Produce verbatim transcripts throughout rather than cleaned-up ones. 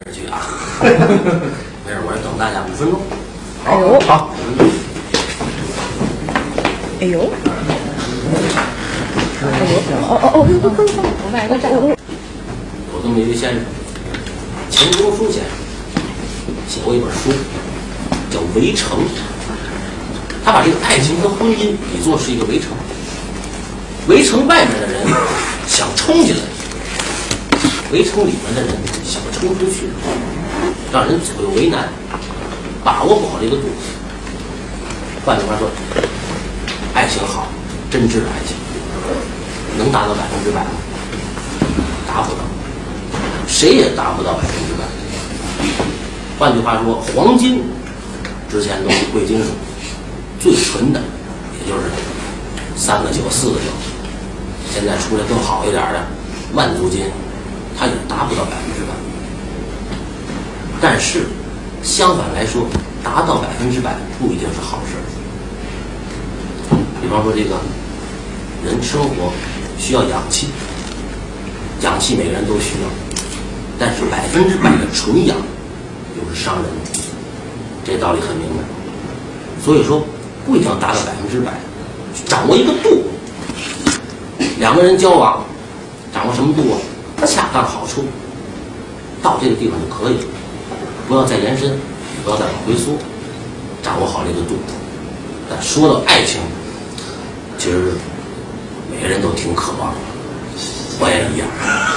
去啊。没事，我这等大家五分钟。 哎呦， 好。 哎呦，哎呦，哦哦哦，快快快，我买个站。 有这么一位先生，钱钟书先生，写过一本书，叫《围城》。他把这个爱情和婚姻比作是一个围城，围城外面的人想冲进来，围城里面的人想冲出去，让人左右为难，把握不好这个度。换句话说，爱情好，真挚的爱情能达到百分之百吗？达不到，谁也达不到百分之百。换句话说，黄金之前都是贵金属，最纯的也就是三个九、四个九，现在出来更好一点的万足金，它也达不到百分之百。但是相反来说，达到百分之百不一定是好事。比方说，这个人生活需要氧气，氧气每个人都需要，但是百分之百的纯氧又是伤人的，这道理很明白。所以说，不一定要达到百分之百，掌握一个度。两个人交往，掌握什么度啊？恰到好处，到这个地方就可以了，不要再延伸，不要再往回缩，掌握好这个度。但说到爱情，其实每个人都挺渴望的，我也一样。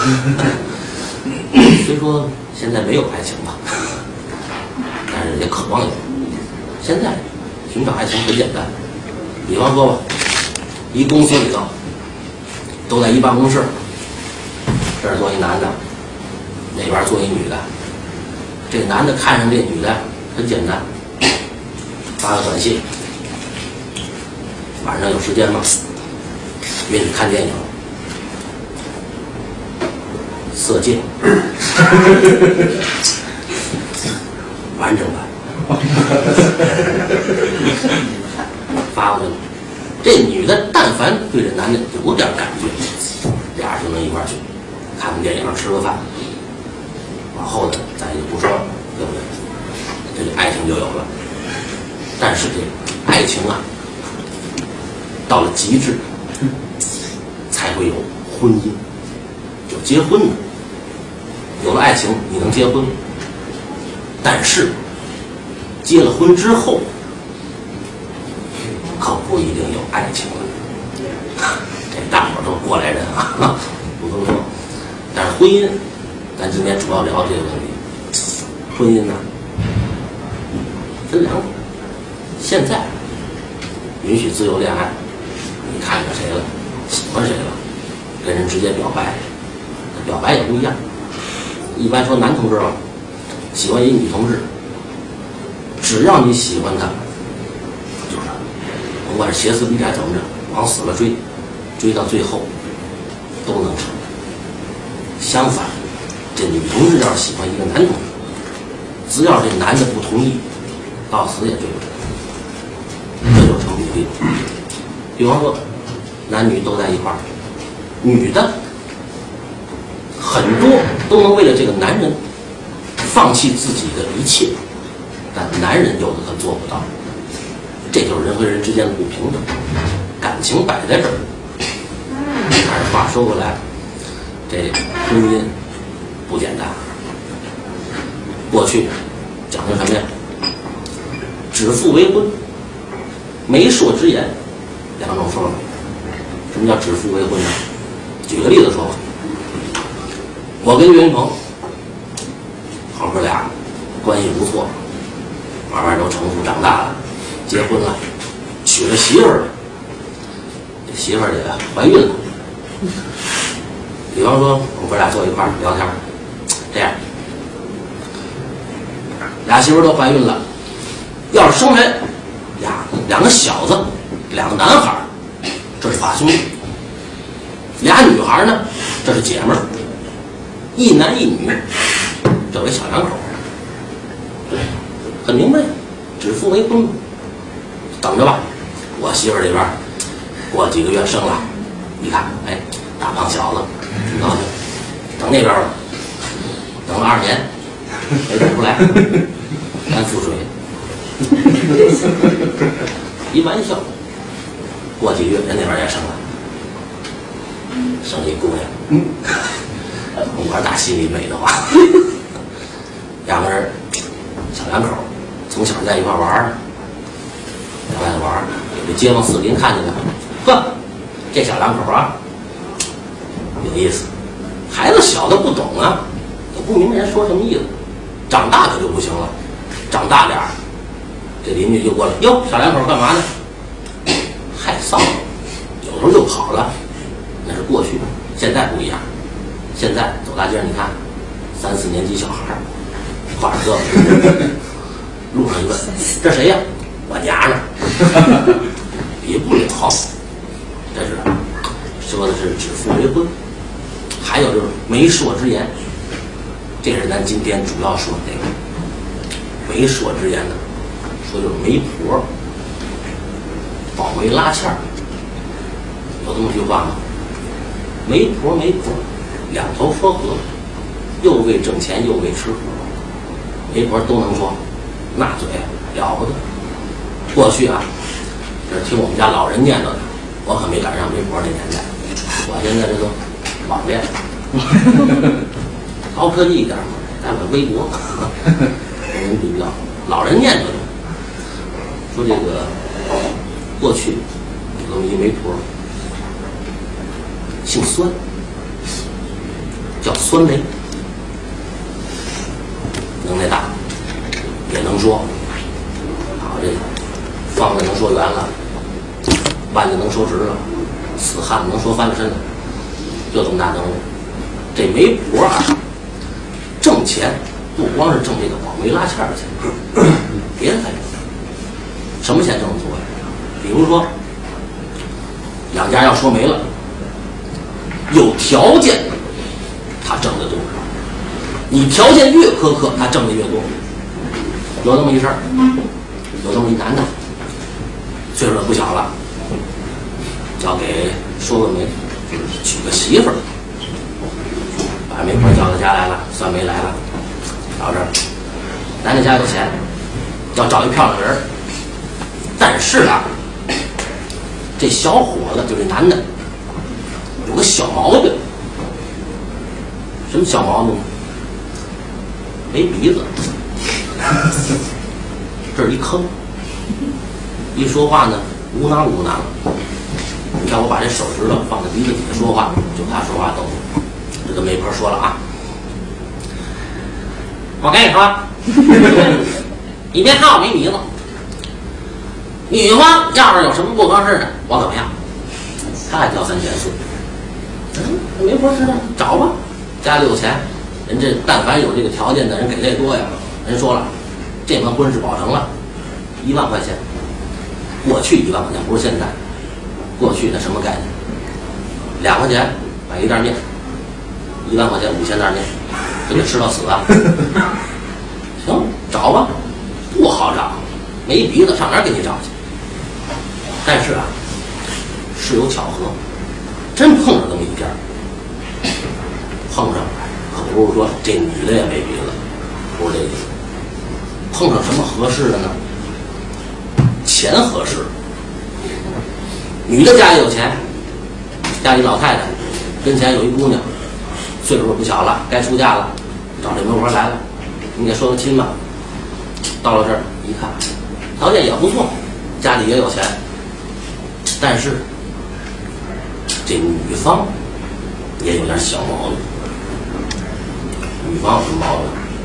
虽说现在没有爱情吧，但是也渴望有。现在寻找爱情很简单，比方说吧，一公司里头都在一办公室，这儿坐一男的，那边坐一女的。这个男的看上这女的很简单，发个短信，晚上有时间吗？约你看电影，色戒，完整版。发过去了，这女的但凡对这男的有点感觉，俩人就能一块儿去看看电影，吃个饭，往后的咱也就不说了，对不对？这个爱情就有了。但是这个爱情啊，到了极致，才会有婚姻，有结婚的。有了爱情，你能结婚，但是结了婚之后，可不一定有爱情了。这大伙儿都是过来人啊，不能说。但是婚姻，咱今天主要聊这个问题。婚姻呢，分两种。现在允许自由恋爱，你看见谁了，喜欢谁了，跟人直接表白，表白也不一样。一般说男同志啊，喜欢一女同志，只要你喜欢她，就是甭管是歇斯底里怎么着，往死了追，追到最后都能成。相反，这女同志要是喜欢一个男同志，只要这男的不同意，到死也追不成，这就成不定。比方说，男女都在一块儿，女的很多都能为了这个男人放弃自己的一切，但男人有的他做不到，这就是人和人之间的不平等，感情摆在这儿。但是话说回来，这婚姻不简单。过去讲究什么呀？指腹为婚，媒妁之言，两种说法。什么叫指腹为婚呢？举个例子说吧，我跟岳云鹏好哥俩关系不错，慢慢都成熟长大了，结婚了，娶了媳妇儿了，这媳妇儿也怀孕了。比方说我们哥俩坐一块儿聊天，这样，俩媳妇儿都怀孕了，要是生来俩两个小子，两个男孩，这是把兄弟；俩女孩呢，这是姐们儿。一男一女，这为小两口，很明白，指腹为婚。等着吧，我媳妇儿这边过几个月生了，一看，哎，大胖小子，挺高兴。等那边吧，等了二年， 没吐出来，咱腹水。一玩笑，过几个月人那边也生了，生一姑娘，嗯，我打心里美的话，两个人小两口，从小在一块玩儿，在外头玩儿，有这街坊四邻看见了，呵，这小两口啊，有意思。孩子小的不懂啊，也不明白人说什么意思，长大可就不行了，长大点儿，这邻居就过来，哟，小两口干嘛呢？害臊，有时候就跑了，那是过去，现在不一样。现在走大街上，你看，三四年级小孩儿，挎着胳膊，路上一问，这谁呀？我娘呢？比不了，这是说的是指腹为婚。还有就是媒妁之言，这是咱今天主要说的这个媒妁之言呢，说就是媒婆保媒拉纤儿，有这么句话吗？媒婆媒婆两头说和，又为挣钱又为吃喝，媒婆都能说，那嘴了不得。过去啊，这是听我们家老人念叨的，我可没赶上媒婆那年代，我现在这都网恋，高科技一点嘛，在我微博，跟人比较，老人念叨的，说这个过去有这么一媒婆，姓孙，叫孙梅，能耐大，也能说，啊，这方子能说圆了，弯子能说直了，死汉子能说翻了身了。就这么大能力，这媒婆啊，挣钱不光是挣这个保媒拉纤的钱，别的还有什么钱挣得多呀？比如说两家要说媒了，有条件他挣得多，你条件越苛刻，他挣得越多。有这么一事儿，有这么一男的，岁数也不小了，要给说个媒。娶个媳妇儿，把媒婆叫到家来了，算媒来了，到这儿，男的家有钱，要找一漂亮人，但是啊，这小伙子就这男的有个小毛病，什么小毛病呢？没鼻子，这是一坑，一说话呢呜囔呜囔。你看我把这手指头放在鼻子底下说话，就怕说话抖。这个媒婆说了啊，我跟你说，你别看我没鼻子，女方要是有什么不合适的，我可不要。他还挑三拣四。嗯，媒婆知道，找吧，家里有钱，人这但凡有这个条件的人给的也多呀。人说了，这门婚事保成了，一万块钱。过去一万块钱，不是现在。过去的什么概念？两块钱买一袋面，一万块钱五千袋面，就得吃到死啊！行，找吧，不好找，没鼻子上哪儿给你找去？但是啊，事有巧合，真碰上这么一家，碰上可不是说这女的也没鼻子，不是这意思。碰上什么合适的呢？钱合适。女的家里有钱，家里老太太跟前有一姑娘，岁数不小了，该出嫁了，找这媒婆来了，你给说个亲吧。到了这儿一看，条件也不错，家里也有钱，但是这女方也有点小毛病。女方有什么毛病？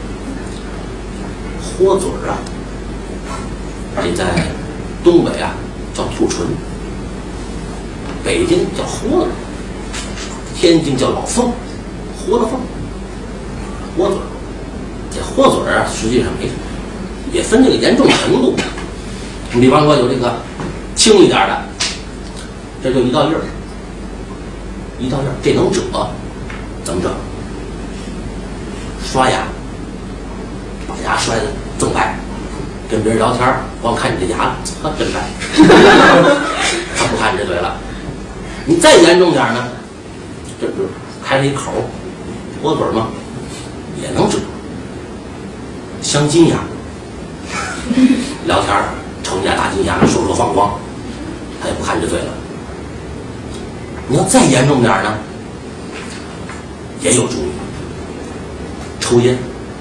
豁嘴儿啊，这在东北啊叫吐唇。北京叫豁子，天津叫老凤，豁了凤，豁嘴儿。这豁嘴儿啊，实际上没什么，也分这个严重程度。你比方说有这个轻一点的，这就一道印儿，一道印儿，这能遮，怎么遮？刷牙，把牙摔得锃白，跟别人聊天光看你这牙，呵，真白，他不看你这嘴了。你再严重点呢，这不是开了一口，豁嘴嘛，也能遮。 镶金牙，聊天儿瞅你俩大金牙，说说放光，他也不看你这嘴了。你要再严重点呢，也有主意，抽烟，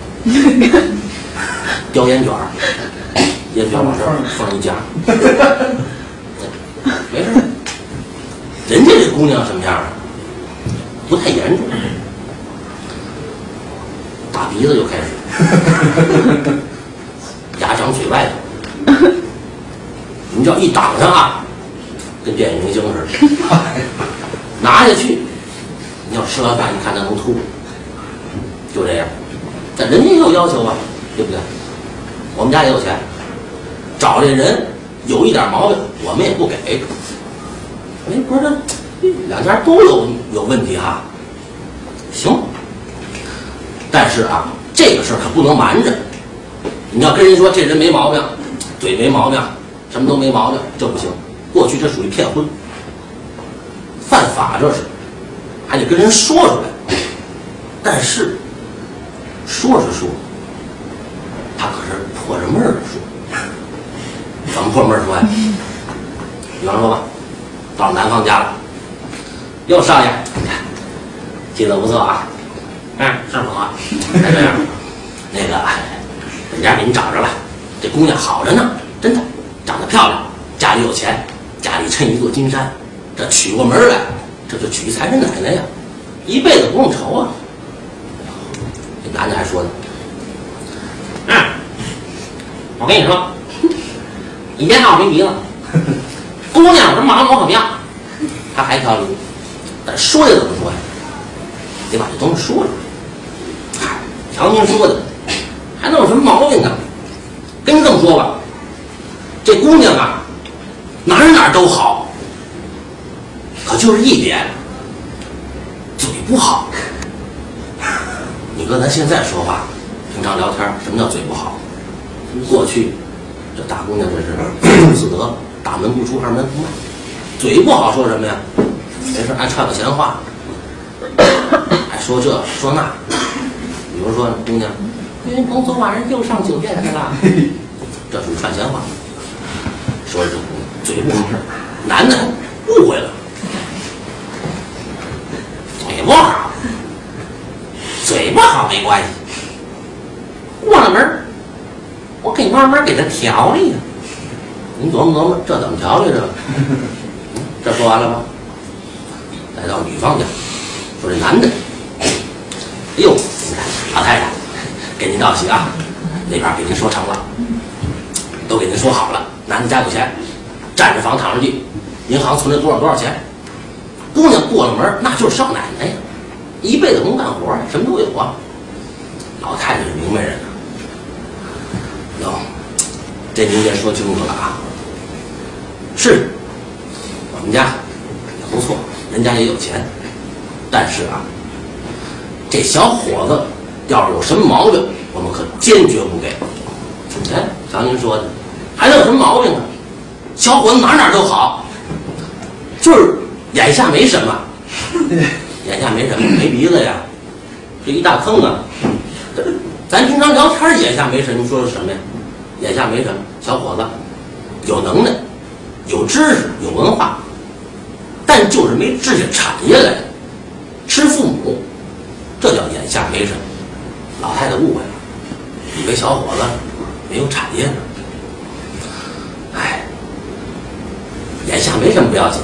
叼烟卷儿，烟卷往这儿放一夹，没事。人家这姑娘什么样啊？不太严重，打鼻子就开始，牙长嘴外头，你只要一挡上啊，跟电影明星似的，拿下去，你要吃完饭，你看他能吐，就这样。但人家也有要求啊，对不对？我们家也有钱，找这人有一点毛病，我们也不给。哎，不是这两家都有有问题哈，行。但是啊，这个事儿可不能瞒着。你要跟人说这人没毛病，嘴没毛病，什么都没毛病，这不行。过去这属于骗婚，犯法这是，还得跟人说出来。但是说是说，他可是破着闷儿的说。怎么破闷儿说呀？比方说吧，到男方家了，哟，少爷，记得不错啊。嗯，是不错。哎，这样，那个，人家给你找着了，这姑娘好着呢，真的，长得漂亮，家里有钱，家里趁一座金山，这娶过门来，这就娶财神奶奶呀，一辈子不用愁啊。这男的还说呢，嗯，我跟你说，你别看我没鼻子，姑娘这毛我怎么样？他还挑理，但说的怎么说呀？得把这东西说出来。嗨，条明说的，还能有什么毛病啊？跟你这么说吧，这姑娘啊，哪儿哪儿都好，可就是一点，嘴不好。你跟咱现在说话，平常聊天，什么叫嘴不好？过去这大姑娘这是不自得，大门不出二门不迈，嘴不好说什么呀？没事爱串个闲话，还说这说那。比如说姑娘，因为甭昨晚上又上酒店去了，这属于串闲话。说这姑娘嘴不好，男的误会了，嘴不好，嘴不好没关系，过了门我可以慢慢给他调理呀。你琢磨琢磨，这怎么调理这？这说完了吧？再到女方家，说这男的，哎呦，你看老太太，给您道喜啊，那边给您说成了，都给您说好了，男的家有钱，占着房躺着地，银行存了多少多少钱，姑娘过了门那就是少奶奶呀，一辈子不用干活，什么都有啊。老太太是明白人啊，哟，这您先说清楚了啊。是，我们家也不错，人家也有钱，但是啊，这小伙子要是有什么毛病，我们可坚决不给。哎，瞧您说的，还能有什么毛病啊？小伙子哪哪都好，就是眼下没什么，眼下没什么，没鼻子呀，这一大坑啊。咱平常聊天眼下没什么，你说是什么呀？眼下没什么，小伙子有能耐，有知识，有文化，但就是没治下产业来，吃父母，这叫眼下没什么。老太太误会了，以为小伙子没有产业呢。哎，眼下没什么不要紧，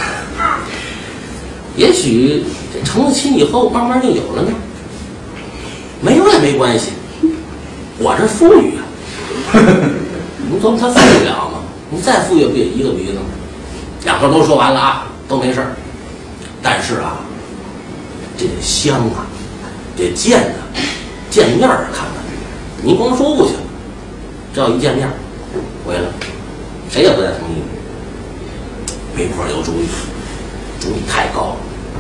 也许这成了亲以后，慢慢就有了呢。没有也没关系，我这富裕啊。你琢磨他富裕了吗？你再富裕不也一个鼻子吗？两头都说完了啊，都没事儿。但是啊，这得香啊，这见啊，见面儿看看。您光说不行，这要一见面回来，谁也不带同意。媒婆有主意，主意太高了，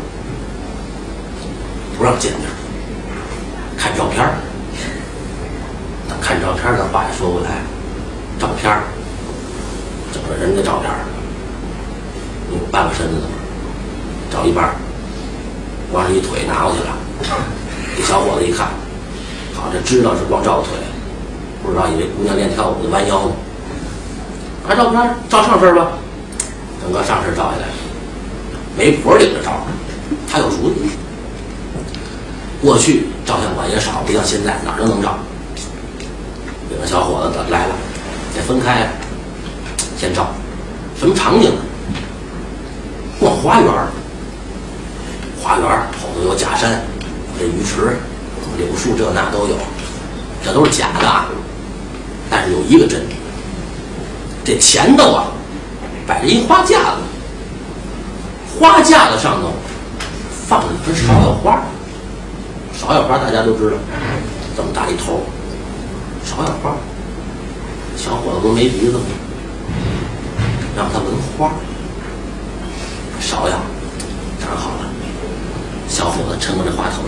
不让见面，看照片儿。但看照片儿，咱话也说回来，照片儿，整个人的照片儿，有半个身子的，照一半儿，光是一腿拿过去了。这小伙子一看，好，这知道是光照腿， 不知道以为姑娘练跳舞的弯腰呢。拿照片照上身吧，整个上身照下来，媒婆领着照，他有主意。过去照相馆也少，不像现在哪儿都能照。领着小伙子来了，得分开，先照。什么场景呢？逛花园，花园后头有假山，这鱼池、柳树这那都有，这都是假的啊。但是有一个真的，这前头啊摆着一花架子，花架子上头放着一盆芍药花。芍药花大家都知道，这么大一头，芍药花。小伙子不是没鼻子吗？让他闻花。芍药长好了，小伙子抻过这花头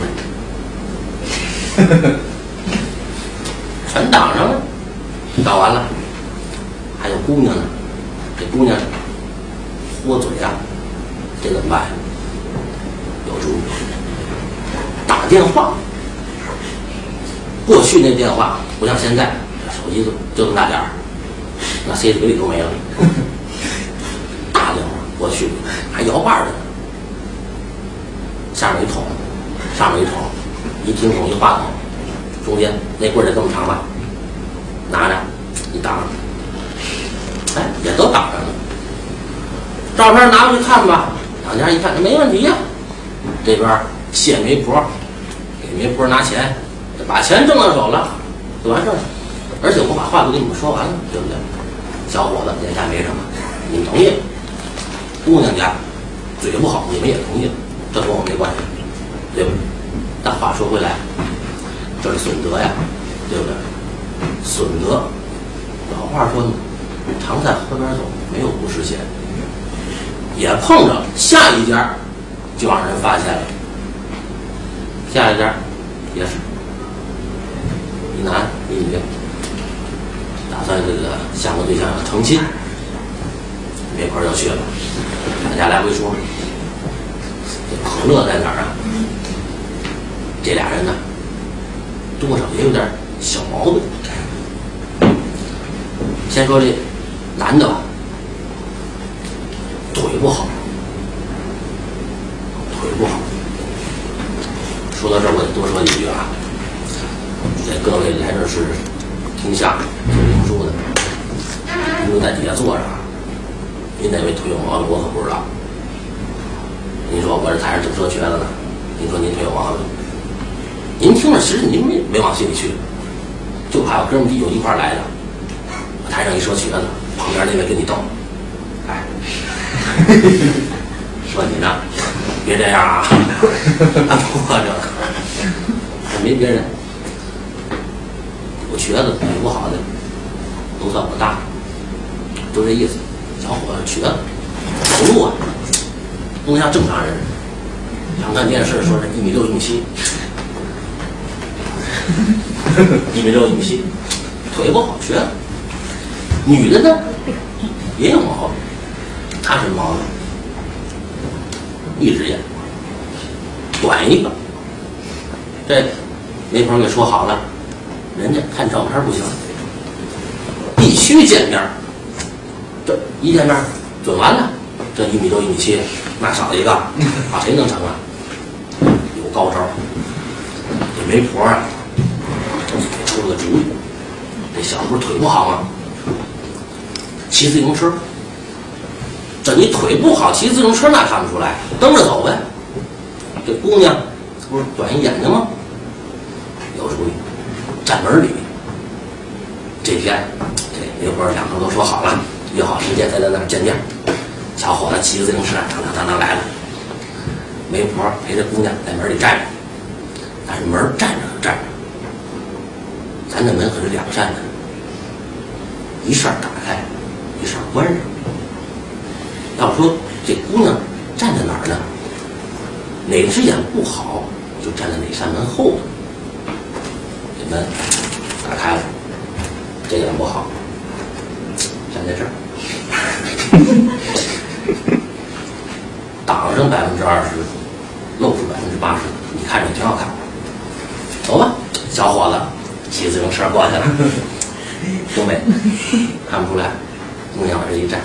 来，全挡上了。照完了，还有姑娘呢。这姑娘豁嘴啊，这怎么办？有主意，打电话。过去那电话不像现在，手机就就这么大点儿，那 C D 里都没了。大电话，过去还摇把的呢，下面一桶，上面一桶，一听筒一话筒，中间那棍儿得这么长吧，拿着一挡，哎，也都挡上了。照片拿过去看吧，两家一看没问题呀、啊。这边谢媒婆，给媒婆拿钱，把钱挣到手了，就完事儿了。而且我把话都跟你们说完了，对不对？小伙子眼下没什么，你们同意了。姑娘家嘴不好，你们也同意了，这跟我没关系，对不对？但话说回来，这是损德呀，对不对？损德，老话说呢，常在河边走，没有不湿鞋。也碰着下一家，就让人发现了。下一家也是一男一女，打算这个相个对象要成亲，媒婆就去了。大家来回说，这可乐在哪儿啊？这俩人呢，多少也有点小矛盾。先说这男的吧，腿不好，腿不好。说到这儿，我得多说一句啊，给各位来这是听相声、听评书的，您就在底下坐着啊。您哪位腿有毛病，我可不知道。您说我这台上正说瘸子呢，您说您腿有毛病，您听着，其实您没没往心里去，就怕有哥们弟兄一块来的，我台上一说瘸子，旁边那位跟你斗，哎，说你呢，别这样啊，我这还没别人，有瘸子腿不好的，都算我大，就这意思。小伙子瘸子，走路啊，不能像正常人。想看电视说是一米六一米七，一米六一米七，腿不好瘸子。女的呢也有毛病，她什么毛病？一只眼短一个。这媒婆给说好了，人家看照片不行，必须见面。这一见面准完了，这一米六一米七，那少一个，把谁能成啊？有高招。这媒婆啊，给出了个主意。这小子不是腿不好吗？骑自行车。这你腿不好，骑自行车那看不出来，蹬着走呗。这姑娘不是短一眼睛吗？有主意，站门里。这天，这媒婆两个都说好了。约好时间，再在那儿见面。小伙子骑着自行车，当当当当来了。媒婆陪着姑娘在门里站着，但是门站着可站着，咱这门可是两扇的，一扇打开，一扇关上。要说这姑娘站在哪儿呢？哪只眼不好，就站在哪扇门后头。这门打开了，这眼不好，站在这儿。挡上百分之二十，露出百分之八十，你看着挺好看。走吧，小伙子，骑自行车过去了。 东北，看不出来。姑娘往这一站，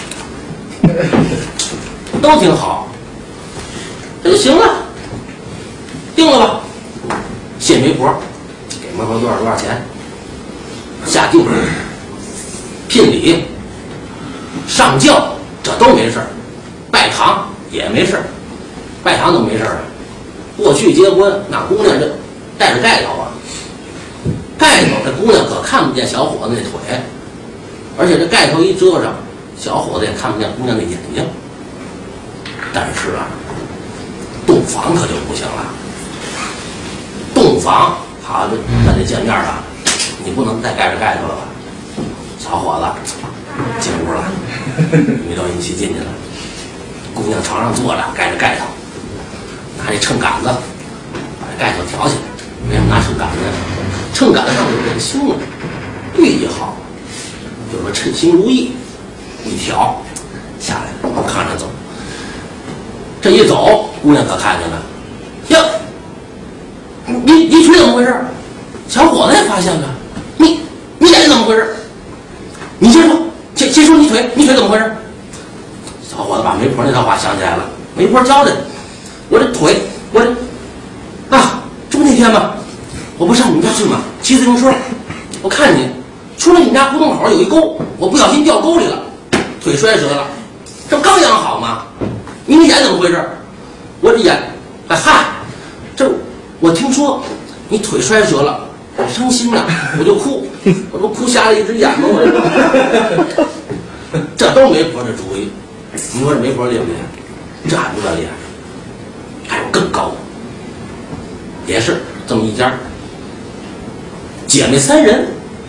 都挺好，这就行了，定了吧。谢媒婆给媒婆多少多少钱，下定论、聘礼、上轿，这都没事儿，拜堂也没事儿，拜堂怎么没事儿啊？过去结婚那姑娘这带着盖头啊，盖头这姑娘可看不见小伙子那腿，而且这盖头一遮上，小伙子也看不见姑娘那眼睛。但是啊，洞房可就不行了。洞房好，这咱得见面了，你不能再盖着盖头了吧？小伙子进屋了，米豆一起进去了。姑娘床上坐着，盖着盖头，拿这秤杆子把这盖头挑起来。为什么拿秤杆子呢？秤杆子上有这个星啊，寓意好，就说称心如意。一挑下来往炕上走，这一走，姑娘可看见了，呀，你你腿怎么回事？小伙子也发现了，你你眼睛怎么回事？你先说，先先说你腿，你腿怎么回事？小伙子把媒婆那套话想起来了，媒婆教的，我这腿，我这啊，这不那天吗？我不上你们家去吗？骑自行车，我看你出了你们家胡同口有一沟，我不小心掉沟里了，腿摔折了，这不刚养好吗？你这眼怎么回事？我这眼，哎嗨，这我听说你腿摔折了，我伤心了，我就哭，我不哭瞎了一只眼吗？我这都媒婆这主意，你说这媒婆厉不厉害？这还不算厉害，还有更高的，也是这么一家姐妹三人。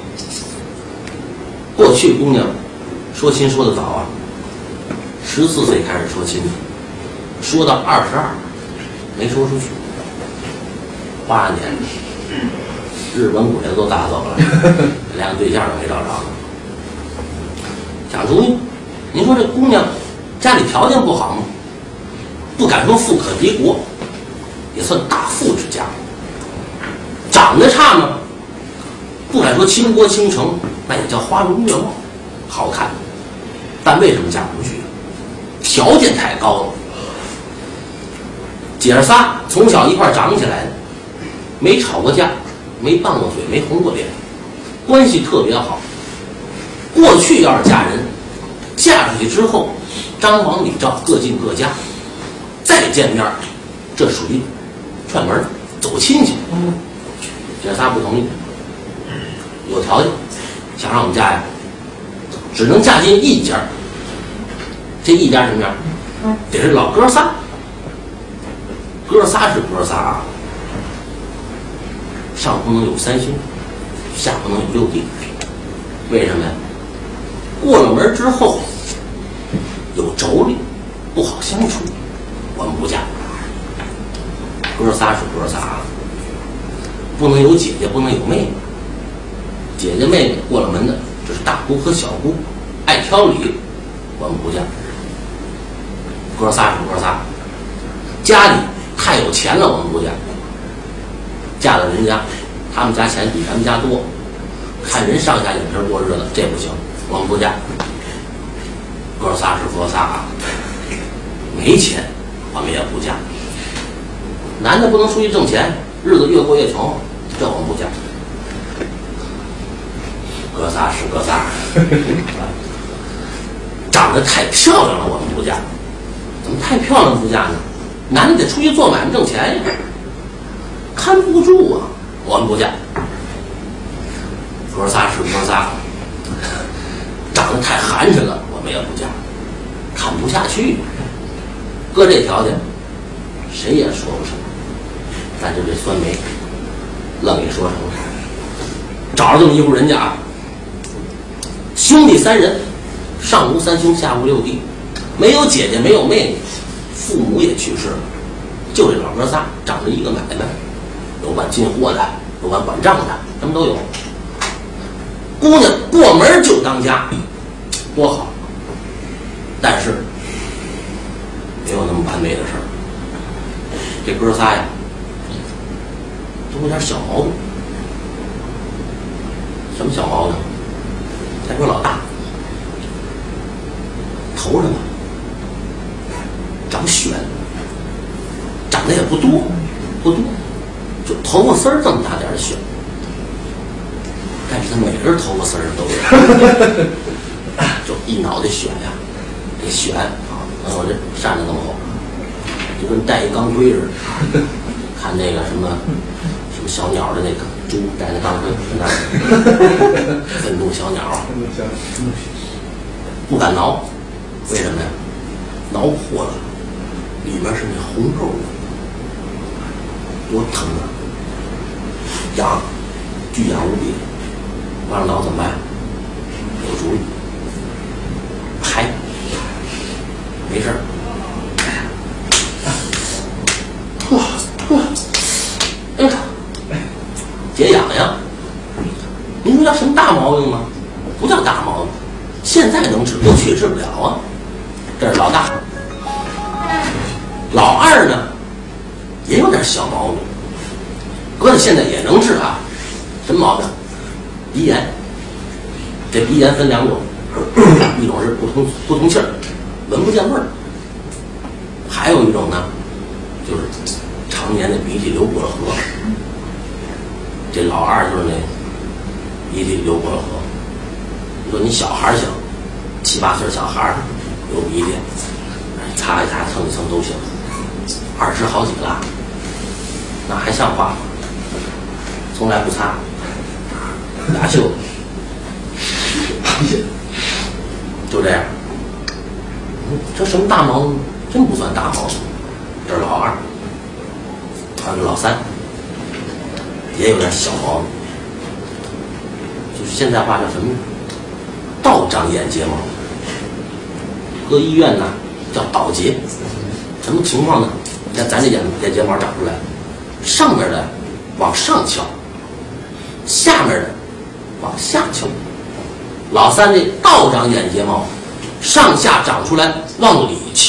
过去姑娘说亲说的早啊，十四岁开始说亲，说到二十二没说出去，八年日本鬼子都打走了，连个对象都没找着。想主意，您说这姑娘家里条件不好吗？不敢说富可敌国，也算大富之家。长得差吗？不敢说倾国倾城，那也叫花容月貌，好看。但为什么嫁不出去？条件太高了。姐儿仨从小一块长起来的，没吵过架，没拌过嘴，没红过脸，关系特别好。过去要是嫁人，嫁出去之后，张王李赵各进各家，再见面，这属于串门走亲戚。姐儿仨不同意，有条件，想让我们家呀，只能嫁进一家。这一家什么样？得是老哥仨。哥仨是哥仨啊，上不能有三兄，下不能有六弟。为什么呀？过了门之后有妯娌，不好相处，我们不嫁。哥仨是哥仨啊，不能有姐姐，不能有妹妹。姐姐妹妹过了门的，这是大姑和小姑，爱挑理，我们不嫁。哥仨是哥仨，家里太有钱了，我们不嫁。嫁到人家，他们家钱比咱们家多，看人上下眼皮过日子，这不行，我们不嫁。哥仨是哥仨啊，没钱我们也不嫁。男的不能出去挣钱，日子越过越穷，这我们不嫁。哥仨是哥仨，长得太漂亮了，我们不嫁。怎么太漂亮不嫁呢？男的得出去做买卖挣钱呀，看不住啊，我们不嫁。哥仨是哥仨，长得太寒碜了，我们也不嫁，看不下去。搁这条件，谁也说不成。但是这酸梅愣给说成了，找着这么一户人家啊，兄弟三人，上无三兄，下无六弟，没有姐姐，没有妹妹，父母也去世了，就这老哥仨，长着一个买卖，有管进货的，有管管账的，什么都有。姑娘过门就当家，多好。但是没有那么完美的事儿，这哥仨呀，都有点小毛病。什么小毛病？ 再说老大，头上啊长癣，长得也不多，不多，就头发丝儿这么大点的癣，但是他每根头发丝儿都有，就一脑袋癣呀，这癣啊，我这扇子那么厚，就跟戴一钢盔似的。看那个什么什么小鸟的那个猪戴那钢盔，跟那愤怒小鸟，不敢挠，为什么呀？挠破了，里面是那红肉，多疼啊！痒，巨痒无比。完了挠怎么办？有主意，拍，没事儿。哎呀，解痒痒。您说叫什么大毛病吗？不叫大毛病，现在能治，过去治不了啊。这是老大，老二呢，也有点小毛病，搁在现在也能治啊。什么毛病？鼻炎。这鼻炎分两种，一种是不通不通气儿，闻不见味儿；还有一种呢，就是常年的鼻涕流过了河。这老二就是那鼻涕流过了河。你说你小孩小，七八岁小孩流鼻涕，擦一擦蹭一蹭都行。二十好几了，那还像话吗？从来不擦，俩袖就这样。这什么大毛病？真不算大毛病。这是老二，还有老三，也有点小毛病，就是现在话叫什么？倒长眼睫毛。搁医院呢叫倒睫。什么情况呢？你看咱这眼眼睫毛长出来，上面的往上翘，下面的往下翘。老三这倒长眼睫毛，上下长出来往里翘。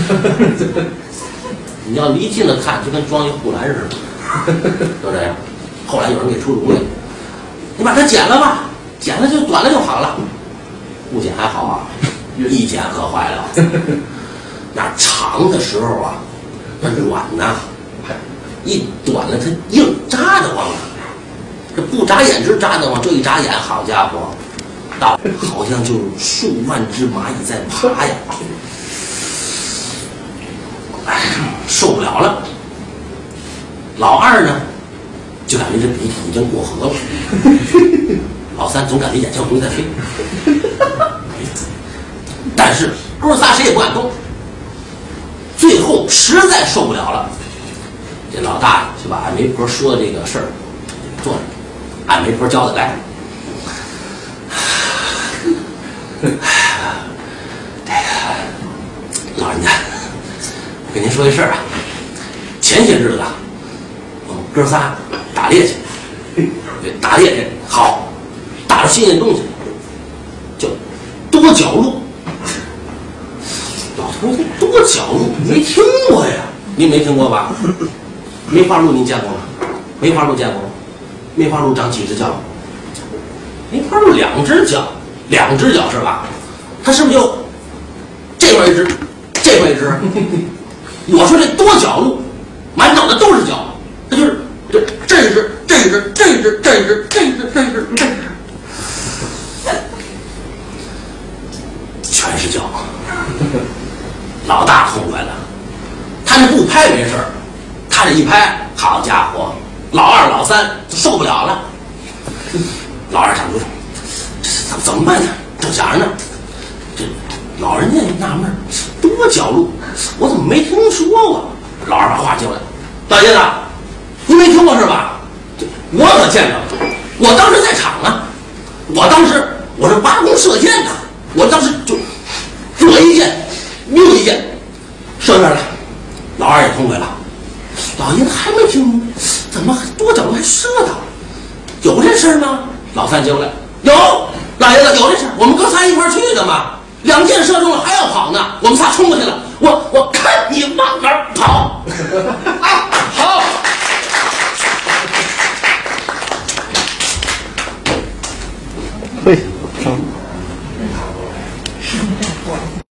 你要离近了看，就跟装一护栏似的，就这样。后来有人给出主意，你把它剪了吧，剪了就短了就好了。不剪还好啊，一剪可坏了。那长的时候啊，那软呐，一短了它硬，扎得慌啊。这不眨眼直扎得慌，这一眨眼，好家伙，到好像就是数万只蚂蚁在爬呀。哎，受不了了。老二呢，就感觉这鼻涕已经过河了；老三总感觉眼前有东西在飞。但是哥仨谁也不敢动。最后实在受不了了，这老大就把俺媒婆说的这个事儿做了，俺媒婆交代来。这个老人家，我跟您说一事儿啊，前些日子我们哥仨打猎去，对，打猎去好，打着新鲜东西，叫多角鹿。老头说多角鹿没听过呀，您没听过吧？梅花鹿您见过吗？梅花鹿见过吗？梅花鹿长几只脚？梅花鹿两只脚，两只脚是吧？它是不是就这边一只，这边一只？我说这多角鹿，满脑袋都是角，它就是这这一只，这一只，这一只，这一只，这一只，这一只，这一只，全是角。老大痛快了，他这不拍没事儿，他这一拍，好家伙，老二老三受不了了。老二想说，这怎么怎么办呢？正想着呢，这老人家纳闷，多角鹿，我怎么没听说过？老二把话接过来，大爷子，您没听过是吧？我可见着，我当时在场啊，我当时我是八弓射箭的，我当时就左一箭。又一箭射那儿了，老二也痛快了。老爷子还没听，怎么多角鹿还射到？有这事儿吗？老三接过来，有，老爷子有这事儿，我们哥仨一块儿去的嘛。两箭射中了，还要跑呢，我们仨冲过去了。我我看你往哪儿跑！啊，好。 嘿，成。 是没带错。